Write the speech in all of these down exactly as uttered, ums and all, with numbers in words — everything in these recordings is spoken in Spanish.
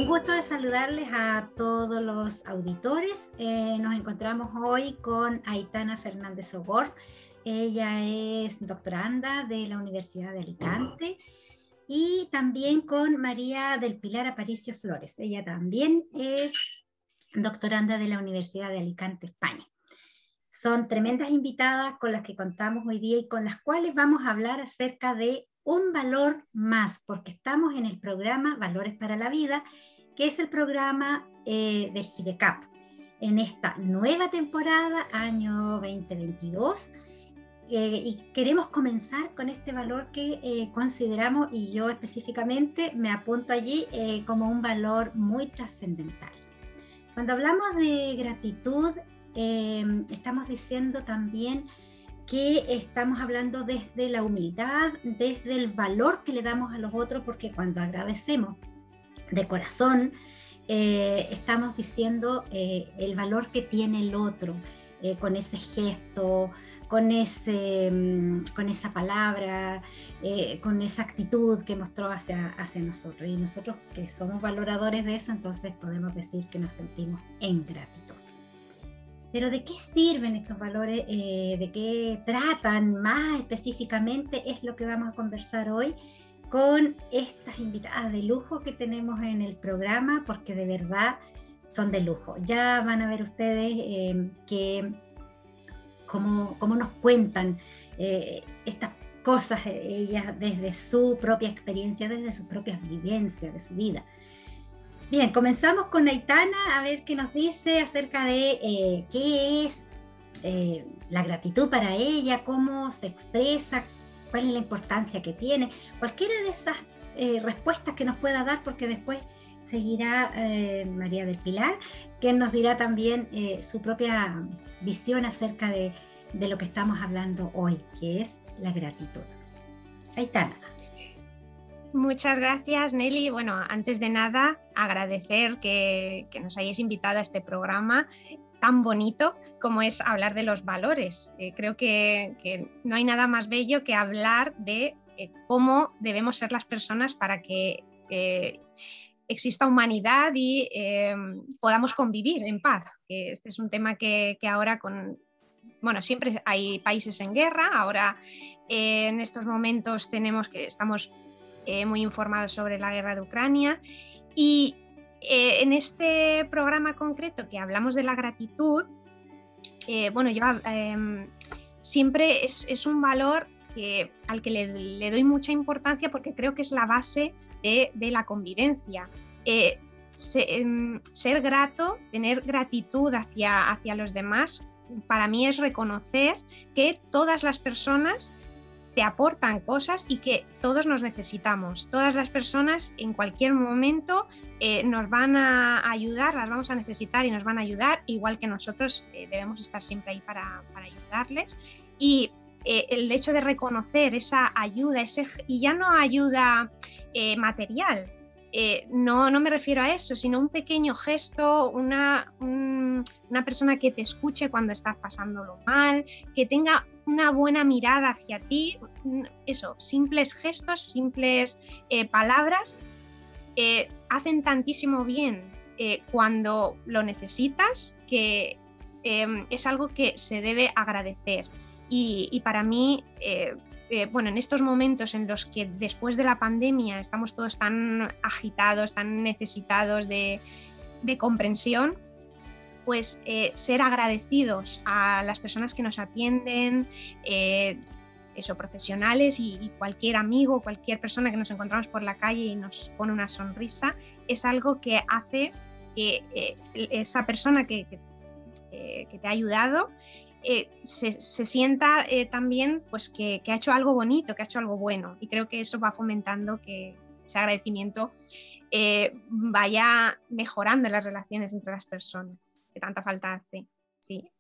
gusto de saludarles a todos los auditores. Eh, nos encontramos hoy con Aitana Fernández Sogor. Ella es doctoranda de la Universidad de Alicante y también con María del Pilar Aparicio Flores. Ella también es doctoranda de la Universidad de Alicante, España. Son tremendas invitadas con las que contamos hoy día y con las cuales vamos a hablar acerca de un valor más, porque estamos en el programa Valores para la Vida, que es el programa eh, de GIDECAP. En esta nueva temporada, año veinte veintidós, eh, y queremos comenzar con este valor que eh, consideramos, y yo específicamente me apunto allí eh, como un valor muy trascendental. Cuando hablamos de gratitud, eh, estamos diciendo también que estamos hablando desde la humildad, desde el valor que le damos a los otros, porque cuando agradecemos de corazón, eh, estamos diciendo eh, el valor que tiene el otro, eh, con ese gesto, con, ese, con esa palabra, eh, con esa actitud que mostró hacia, hacia nosotros. Y nosotros que somos valoradores de eso, entonces podemos decir que nos sentimos en gratitud. Pero ¿de qué sirven estos valores? Eh, ¿De qué tratan más específicamente? Es lo que vamos a conversar hoy con estas invitadas de lujo que tenemos en el programa, porque de verdad son de lujo. Ya van a ver ustedes eh, que cómo, cómo nos cuentan eh, estas cosas ellas desde su propia experiencia, desde sus propias vivencias de su vida. Bien, comenzamos con Aitana a ver qué nos dice acerca de eh, qué es eh, la gratitud para ella, cómo se expresa, cuál es la importancia que tiene. Cualquiera de esas eh, respuestas que nos pueda dar, porque después seguirá eh, María del Pilar, que nos dirá también eh, su propia visión acerca de, de lo que estamos hablando hoy, que es la gratitud. Aitana. Muchas gracias, Nelly. Bueno, antes de nada, agradecer que, que nos hayáis invitado a este programa tan bonito como es hablar de los valores. Eh, creo que, que no hay nada más bello que hablar de eh, cómo debemos ser las personas para que eh, exista humanidad y eh, podamos convivir en paz. Que este es un tema que, que ahora con... Bueno, siempre hay países en guerra. Ahora, eh, en estos momentos tenemos que estamos Eh, muy informados sobre la guerra de Ucrania y eh, en este programa concreto que hablamos de la gratitud, eh, bueno, yo eh, siempre es, es un valor que, al que le, le doy mucha importancia porque creo que es la base de, de la convivencia. Eh, se, eh, ser grato, tener gratitud hacia, hacia los demás, para mí es reconocer que todas las personas te aportan cosas y que todos nos necesitamos. Todas las personas en cualquier momento eh, nos van a ayudar, las vamos a necesitar y nos van a ayudar, igual que nosotros eh, debemos estar siempre ahí para, para ayudarles. Y eh, el hecho de reconocer esa ayuda, ese, y ya no ayuda eh, material, eh, no, no me refiero a eso, sino un pequeño gesto, una, un, una persona que te escuche cuando estás pasándolo mal, que tenga una buena mirada hacia ti, eso, simples gestos, simples eh, palabras, eh, hacen tantísimo bien eh, cuando lo necesitas, que eh, es algo que se debe agradecer. Y, y para mí, eh, eh, bueno, en estos momentos en los que después de la pandemia estamos todos tan agitados, tan necesitados de, de comprensión, pues eh, ser agradecidos a las personas que nos atienden, eh, eso, profesionales y, y cualquier amigo, cualquier persona que nos encontramos por la calle y nos pone una sonrisa, es algo que hace que eh, esa persona que, que, eh, que te ha ayudado eh, se, se sienta eh, también pues, que, que ha hecho algo bonito, que ha hecho algo bueno. Y creo que eso va fomentando que ese agradecimiento eh, vaya mejorando las relaciones entre las personas, que tanta falta hace, sí.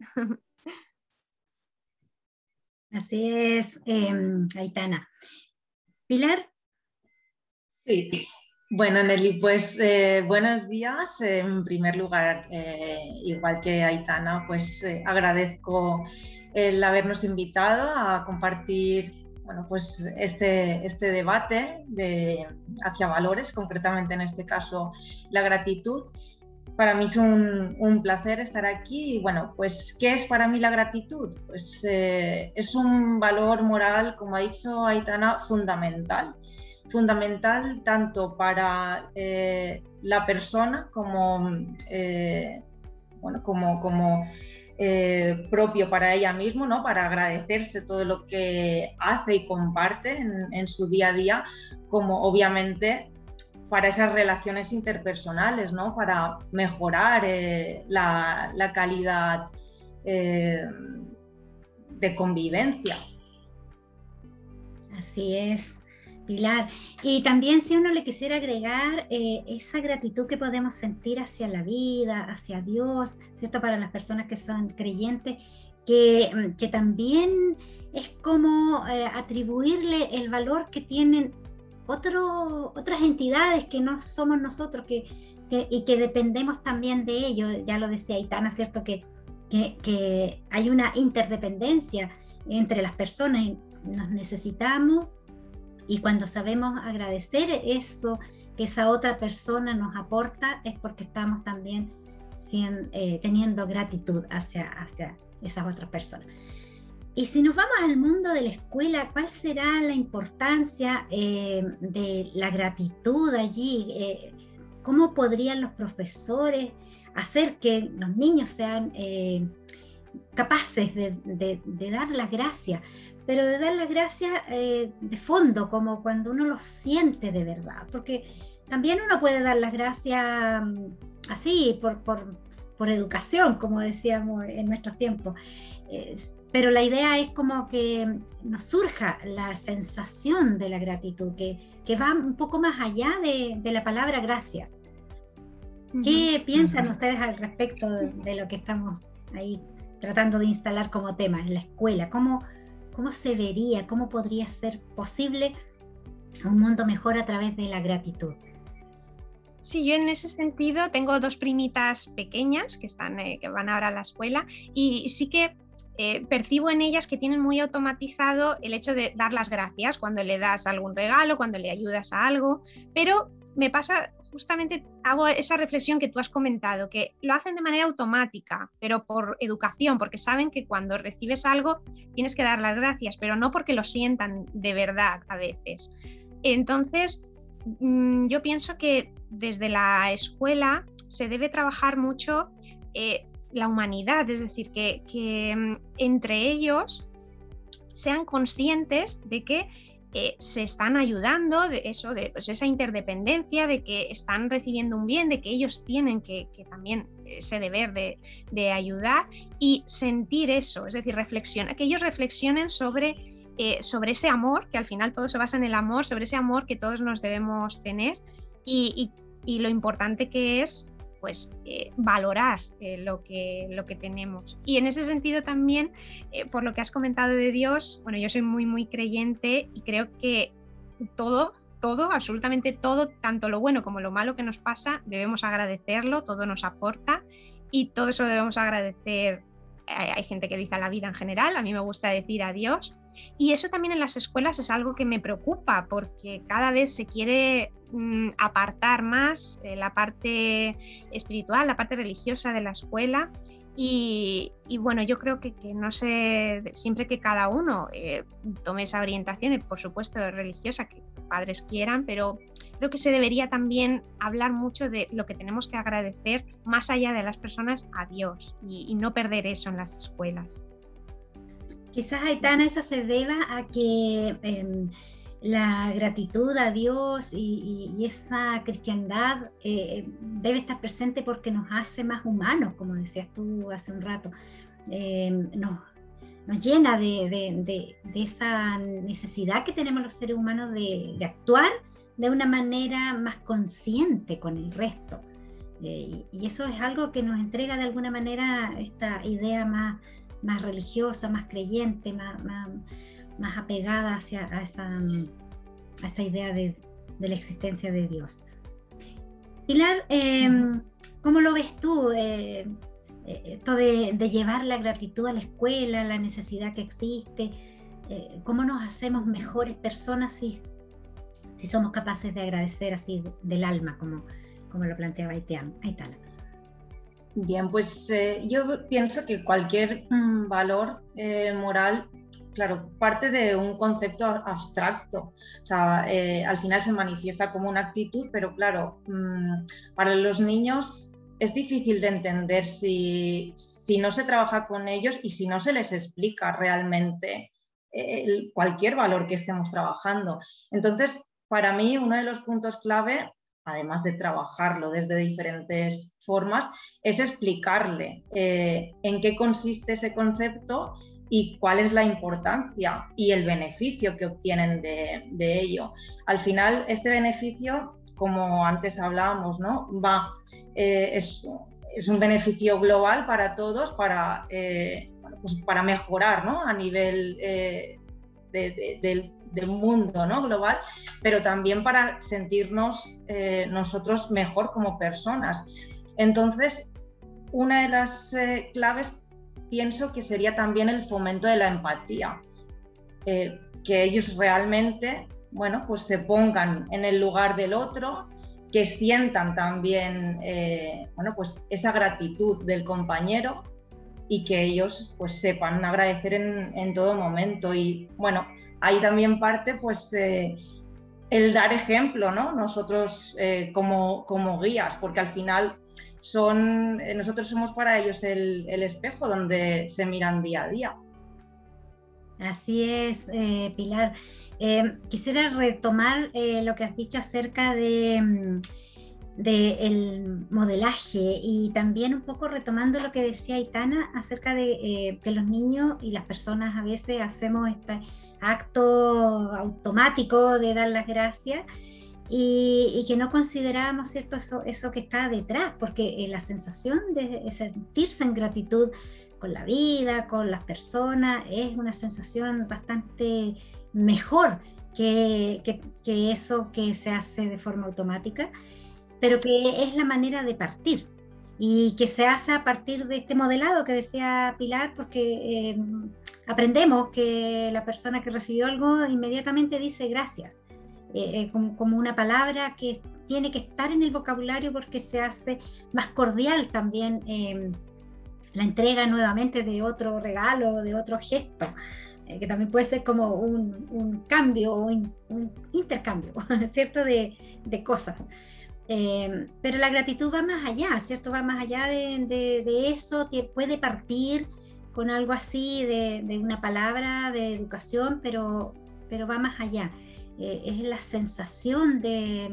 Así es, eh, Aitana. Pilar. Sí, bueno, Nelly, pues eh, buenos días. En primer lugar, eh, igual que Aitana, pues eh, agradezco el habernos invitado a compartir bueno, pues este, este debate de, hacia valores, concretamente en este caso la gratitud. Para mí es un, un placer estar aquí. Y bueno, pues ¿qué es para mí la gratitud? Pues eh, es un valor moral, como ha dicho Aitana, fundamental. Fundamental tanto para eh, la persona como, eh, bueno, como, como eh, propio para ella misma, ¿no? Para agradecerse todo lo que hace y comparte en, en su día a día, como obviamente para esas relaciones interpersonales, ¿no? Para mejorar eh, la, la calidad eh, de convivencia. Así es, Pilar. Y también si uno le quisiera agregar eh, esa gratitud que podemos sentir hacia la vida, hacia Dios, ¿cierto? Para las personas que son creyentes, que, que también es como eh, atribuirle el valor que tienen Otro, otras entidades que no somos nosotros que, que, y que dependemos también de ellos. Ya lo decía Aitana, ¿cierto? Que, que, que hay una interdependencia entre las personas y nos necesitamos, y cuando sabemos agradecer eso que esa otra persona nos aporta es porque estamos también siendo, eh, teniendo gratitud hacia, hacia esas otras personas. Y si nos vamos al mundo de la escuela, ¿cuál será la importancia eh, de la gratitud allí? Eh, ¿Cómo podrían los profesores hacer que los niños sean eh, capaces de, de, de dar las gracias? Pero de dar las gracias eh, de fondo, como cuando uno lo siente de verdad. Porque también uno puede dar las gracias así, por, por, por educación, como decíamos en nuestros tiempos. Eh, Pero la idea es como que nos surja la sensación de la gratitud, que, que va un poco más allá de, de la palabra gracias. ¿Qué uh-huh. piensan uh-huh. ustedes al respecto de, de lo que estamos ahí tratando de instalar como tema en la escuela? ¿Cómo, cómo se vería, cómo podría ser posible un mundo mejor a través de la gratitud? Sí, yo en ese sentido tengo dos primitas pequeñas que, están, eh, que van ahora a la escuela, y sí que Eh, percibo en ellas que tienen muy automatizado el hecho de dar las gracias cuando le das algún regalo, cuando le ayudas a algo, pero me pasa justamente, hago esa reflexión que tú has comentado, que lo hacen de manera automática, pero por educación, porque saben que cuando recibes algo tienes que dar las gracias, pero no porque lo sientan de verdad a veces. Entonces, mmm, yo pienso que desde la escuela se debe trabajar mucho eh, la humanidad, es decir, que, que entre ellos sean conscientes de que eh, se están ayudando, de eso, de pues esa interdependencia, de que están recibiendo un bien, de que ellos tienen que, que también ese deber de, de ayudar, y sentir eso, es decir, reflexionar, que ellos reflexionen sobre, eh, sobre ese amor, que al final todo se basa en el amor, sobre ese amor que todos nos debemos tener, y, y, y lo importante que es pues eh, valorar eh, lo, que, lo que tenemos. Y en ese sentido también, eh, por lo que has comentado de Dios, bueno, yo soy muy, muy creyente y creo que todo, todo, absolutamente todo, tanto lo bueno como lo malo que nos pasa, debemos agradecerlo, todo nos aporta y todo eso lo debemos agradecer. Hay gente que dice a la vida en general, a mí me gusta decir a Dios, y eso también en las escuelas es algo que me preocupa porque cada vez se quiere mm, apartar más eh, la parte espiritual, la parte religiosa de la escuela, y, y bueno, yo creo que, que no sé, siempre que cada uno eh, tome esa orientación, y por supuesto religiosa, que padres quieran, pero creo que se debería también hablar mucho de lo que tenemos que agradecer más allá de las personas a Dios, y, y no perder eso en las escuelas. Quizás, Aitana, eso se deba a que eh, la gratitud a Dios y, y, y esa cristiandad eh, debe estar presente porque nos hace más humanos, como decías tú hace un rato. Eh, nos, nos llena de, de, de, de esa necesidad que tenemos los seres humanos de, de actuar de una manera más consciente con el resto. Eh, y, y eso es algo que nos entrega de alguna manera esta idea más, más religiosa, más creyente, más, más, más apegada hacia a esa, a esa idea de, de la existencia de Dios. Pilar, eh, uh-huh. ¿cómo lo ves tú? Eh, esto de, de llevar la gratitud a la escuela, la necesidad que existe, eh, cómo nos hacemos mejores personas si, si somos capaces de agradecer así del alma, como, como lo planteaba Aitana. Bien, pues eh, yo pienso que cualquier mm, valor eh, moral, claro, parte de un concepto abstracto. O sea, eh, al final se manifiesta como una actitud, pero claro, mmm, para los niños es difícil de entender si, si no se trabaja con ellos y si no se les explica realmente eh, cualquier valor que estemos trabajando. Entonces, para mí, uno de los puntos clave, además de trabajarlo desde diferentes formas, es explicarle eh, en qué consiste ese concepto y cuál es la importancia y el beneficio que obtienen de, de ello. Al final, este beneficio, como antes hablábamos, ¿no? Va, eh, es, es un beneficio global para todos, para, eh, pues para mejorar, ¿no? A nivel eh, de, de, del del mundo, ¿no? Global, pero también para sentirnos eh, nosotros mejor como personas. Entonces, una de las eh, claves pienso que sería también el fomento de la empatía, eh, que ellos realmente, bueno, pues se pongan en el lugar del otro, que sientan también, eh, bueno, pues esa gratitud del compañero y que ellos pues sepan agradecer en, en todo momento. Y bueno, ahí también parte pues eh, el dar ejemplo, ¿no? Nosotros eh, como, como guías, porque al final son, eh, nosotros somos para ellos el, el espejo donde se miran día a día. Así es, eh, Pilar. Eh, quisiera retomar eh, lo que has dicho acerca de, de el modelaje y también un poco retomando lo que decía Aitana acerca de eh, que los niños y las personas a veces hacemos esta acto automático de dar las gracias y, y que no consideramos, ¿cierto?, eso, eso que está detrás, porque eh, la sensación de sentirse en gratitud con la vida, con las personas, es una sensación bastante mejor que, que, que eso que se hace de forma automática, pero que es la manera de partir y que se hace a partir de este modelado que decía Pilar, porque eh, aprendemos que la persona que recibió algo inmediatamente dice gracias, eh, como, como una palabra que tiene que estar en el vocabulario porque se hace más cordial también eh, la entrega nuevamente de otro regalo, de otro gesto, eh, que también puede ser como un, un cambio, un, un intercambio, ¿cierto?, de, de cosas. Eh, pero la gratitud va más allá, ¿cierto? Va más allá de, de, de eso, te puede partir con algo así, de, de una palabra de educación, pero, pero va más allá. Eh, es la sensación de,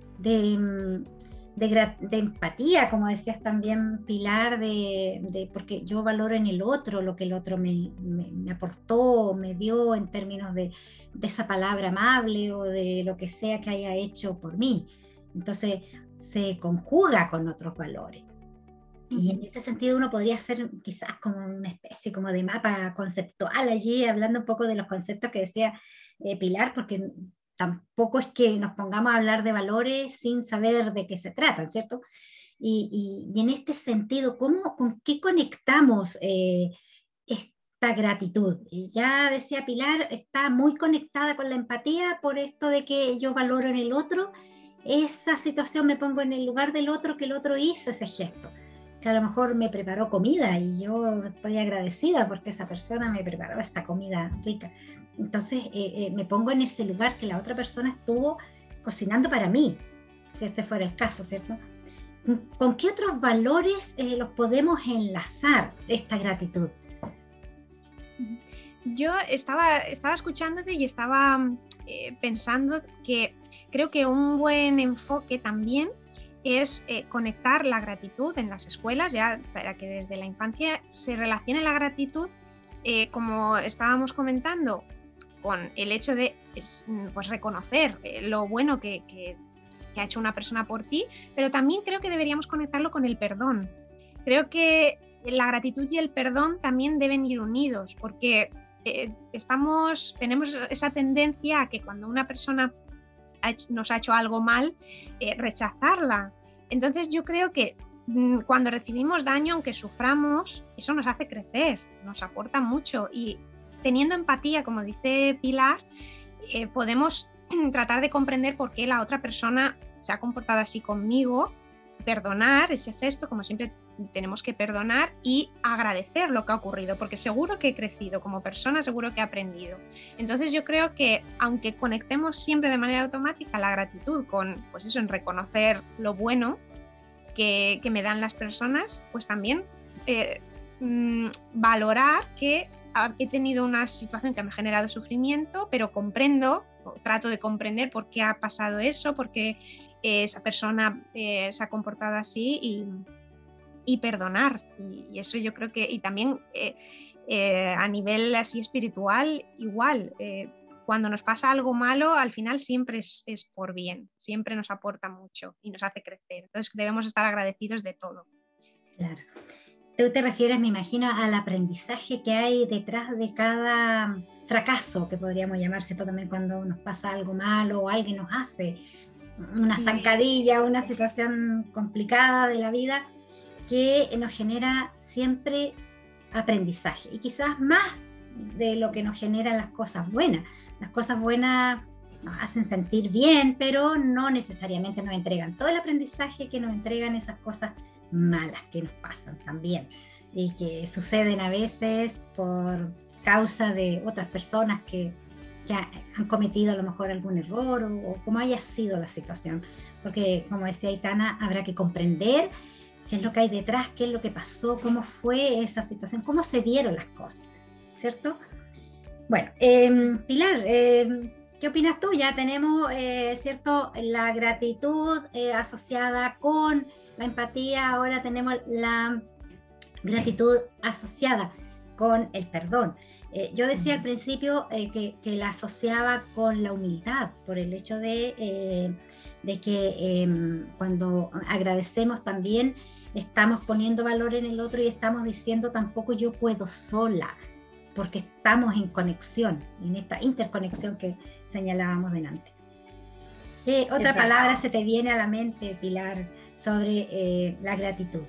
de, de, de empatía, como decías también, Pilar, de, de, porque yo valoro en el otro lo que el otro me, me, me aportó, me dio en términos de, de esa palabra amable o de lo que sea que haya hecho por mí. Entonces se conjuga con otros valores. Y en ese sentido uno podría hacer quizás como una especie como de mapa conceptual allí, hablando un poco de los conceptos que decía eh, Pilar, porque tampoco es que nos pongamos a hablar de valores sin saber de qué se tratan, ¿cierto? Y, y, y en este sentido, ¿cómo, ¿con qué conectamos eh, esta gratitud? Y ya decía Pilar, está muy conectada con la empatía por esto de que yo valoro en el otro esa situación, me pongo en el lugar del otro, que el otro hizo ese gesto, que a lo mejor me preparó comida y yo estoy agradecida porque esa persona me preparó esa comida rica. Entonces eh, eh, me pongo en ese lugar que la otra persona estuvo cocinando para mí, si este fuera el caso, ¿cierto? ¿Con qué otros valores eh, los podemos enlazar esta gratitud? Yo estaba, estaba escuchándote y estaba eh, pensando que creo que un buen enfoque también es eh, conectar la gratitud en las escuelas, ya para que desde la infancia se relacione la gratitud, eh, como estábamos comentando, con el hecho de pues, reconocer eh, lo bueno que, que, que ha hecho una persona por ti, pero también creo que deberíamos conectarlo con el perdón. Creo que la gratitud y el perdón también deben ir unidos, porque eh, estamos, tenemos esa tendencia a que cuando una persona ha hecho, nos ha hecho algo mal, eh, rechazarla. Entonces yo creo que mmm, cuando recibimos daño, aunque suframos, eso nos hace crecer, nos aporta mucho y teniendo empatía, como dice Pilar, eh, podemos tratar de comprender por qué la otra persona se ha comportado así conmigo, perdonar ese gesto, como siempre tenemos que perdonar y agradecer lo que ha ocurrido, porque seguro que he crecido como persona, seguro que he aprendido. Entonces yo creo que aunque conectemos siempre de manera automática la gratitud con, pues eso, en reconocer lo bueno que, que me dan las personas, pues también eh, mmm, valorar que he tenido una situación que me ha generado sufrimiento, pero comprendo, trato de comprender por qué ha pasado eso, por qué eh, esa persona eh, se ha comportado así y y perdonar, y, y eso yo creo que, y también eh, eh, a nivel así espiritual igual, eh, cuando nos pasa algo malo al final siempre es, es por bien, siempre nos aporta mucho y nos hace crecer, entonces debemos estar agradecidos de todo. Claro. Tú te refieres, me imagino, al aprendizaje que hay detrás de cada fracaso, que podríamos llamarse esto también cuando nos pasa algo malo o alguien nos hace una Sí. zancadilla, una situación complicada de la vida, que nos genera siempre aprendizaje y quizás más de lo que nos generan las cosas buenas. Las cosas buenas nos hacen sentir bien, pero no necesariamente nos entregan todo el aprendizaje que nos entregan esas cosas malas que nos pasan también y que suceden a veces por causa de otras personas que, que han cometido a lo mejor algún error o, o como haya sido la situación, porque como decía Aitana, habrá que comprender qué es lo que hay detrás, qué es lo que pasó, cómo fue esa situación, cómo se dieron las cosas, ¿cierto? Bueno, eh, Pilar, eh, ¿qué opinas tú? Ya tenemos, eh, ¿cierto?, la gratitud eh, asociada con la empatía, ahora tenemos la gratitud asociada con el perdón. Eh, yo decía al principio eh, que, que la asociaba con la humildad, por el hecho de, eh, de que eh, cuando agradecemos también estamos poniendo valor en el otro y estamos diciendo tampoco yo puedo sola, porque estamos en conexión, en esta interconexión que señalábamos delante. ¿Qué otra Exacto. palabra se te viene a la mente, Pilar, sobre eh, la gratitud?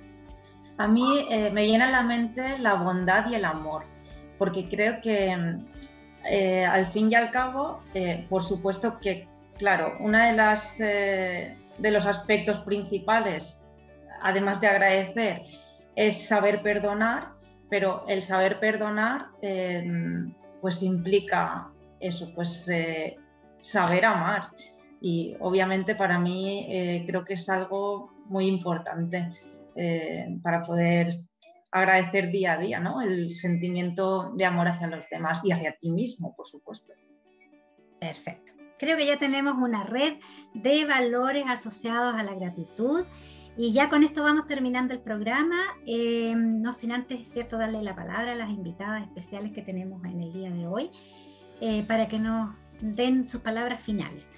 A mí eh, me viene a la mente la bondad y el amor, porque creo que eh, al fin y al cabo, eh, por supuesto que, claro, una de las eh, de los aspectos principales, además de agradecer, es saber perdonar, pero el saber perdonar eh, pues implica eso, pues eh, saber amar. Y obviamente para mí eh, creo que es algo muy importante eh, para poder agradecer día a día, ¿no? El sentimiento de amor hacia los demás y hacia ti mismo, por supuesto. Perfecto. Creo que ya tenemos una red de valores asociados a la gratitud y ya con esto vamos terminando el programa, eh, no sin antes, ¿cierto?, darle la palabra a las invitadas especiales que tenemos en el día de hoy eh, para que nos den sus palabras finales.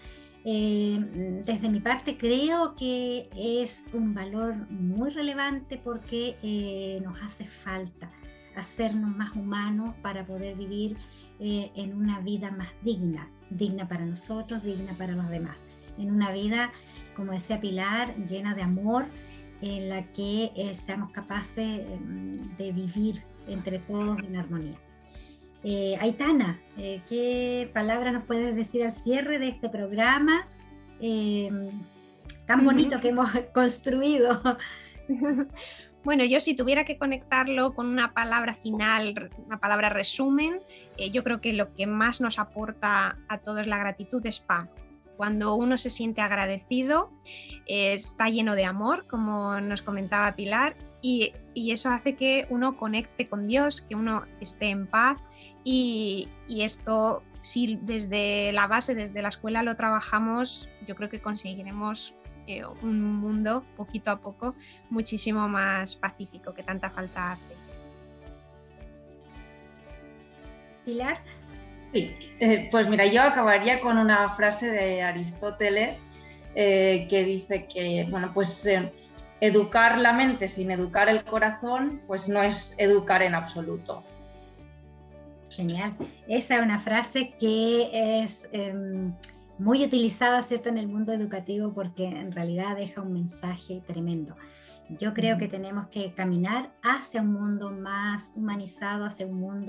Eh, desde mi parte creo que es un valor muy relevante porque eh, nos hace falta hacernos más humanos para poder vivir eh, en una vida más digna, digna para nosotros, digna para los demás, en una vida, como decía Pilar, llena de amor, en la que eh, seamos capaces eh, de vivir entre todos en armonía. Eh, Aitana, eh, ¿qué palabra nos puedes decir al cierre de este programa eh, tan bonito uh-huh. que hemos construido? Bueno, yo si tuviera que conectarlo con una palabra final, una palabra resumen, eh, yo creo que lo que más nos aporta a todos la gratitud es paz. Cuando uno se siente agradecido, eh, está lleno de amor, como nos comentaba Pilar, y, y eso hace que uno conecte con Dios, que uno esté en paz. Y, y esto, si desde la base, desde la escuela lo trabajamos, yo creo que conseguiremos eh, un mundo, poquito a poco, muchísimo más pacífico, que tanta falta hace. Pilar. Sí, eh, pues mira, yo acabaría con una frase de Aristóteles eh, que dice que, bueno, pues eh, educar la mente sin educar el corazón, pues no es educar en absoluto. Genial. Esa es una frase que es eh, muy utilizada, ¿cierto?, en el mundo educativo porque en realidad deja un mensaje tremendo. Yo creo mm. que tenemos que caminar hacia un mundo más humanizado, hacia un mundo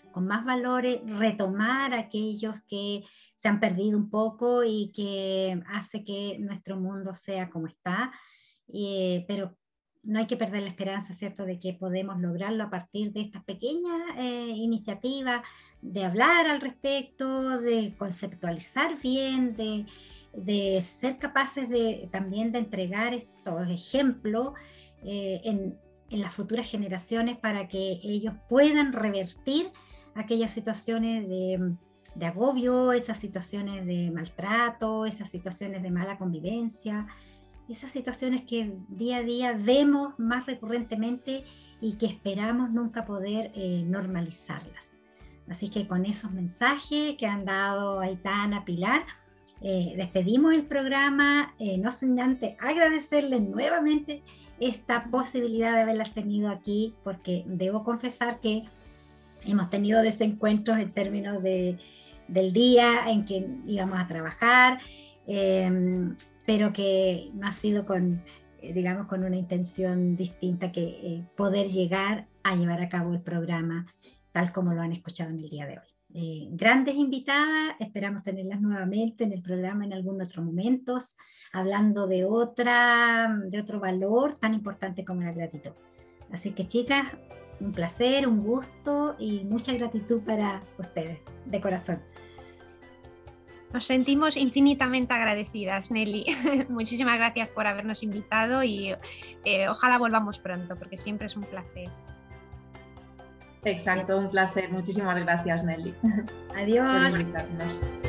con más valores, retomar aquellos que se han perdido un poco y que hace que nuestro mundo sea como está, eh, pero no hay que perder la esperanza, ¿cierto?, de que podemos lograrlo a partir de estas pequeñas eh, iniciativas, de hablar al respecto, de conceptualizar bien, de, de ser capaces de, también de entregar estos ejemplos eh, en, en las futuras generaciones para que ellos puedan revertir aquellas situaciones de, de agobio, esas situaciones de maltrato, esas situaciones de mala convivencia, esas situaciones que día a día vemos más recurrentemente y que esperamos nunca poder eh, normalizarlas. Así que con esos mensajes que han dado Aitana, Pilar, eh, despedimos el programa, eh, no sin antes agradecerles nuevamente esta posibilidad de haberlas tenido aquí, porque debo confesar que hemos tenido desencuentros en términos de, del día en que íbamos a trabajar, eh, pero que no ha sido con, digamos, con una intención distinta que eh, poder llegar a llevar a cabo el programa tal como lo han escuchado en el día de hoy. Eh, grandes invitadas, esperamos tenerlas nuevamente en el programa en algún otro momento, hablando de, otra, de otro valor tan importante como la gratitud. Así que chicas, un placer, un gusto y mucha gratitud para ustedes, de corazón. Nos sentimos infinitamente agradecidas, Nelly. Muchísimas gracias por habernos invitado y eh, ojalá volvamos pronto, porque siempre es un placer. Exacto, un placer. Muchísimas gracias, Nelly. Adiós.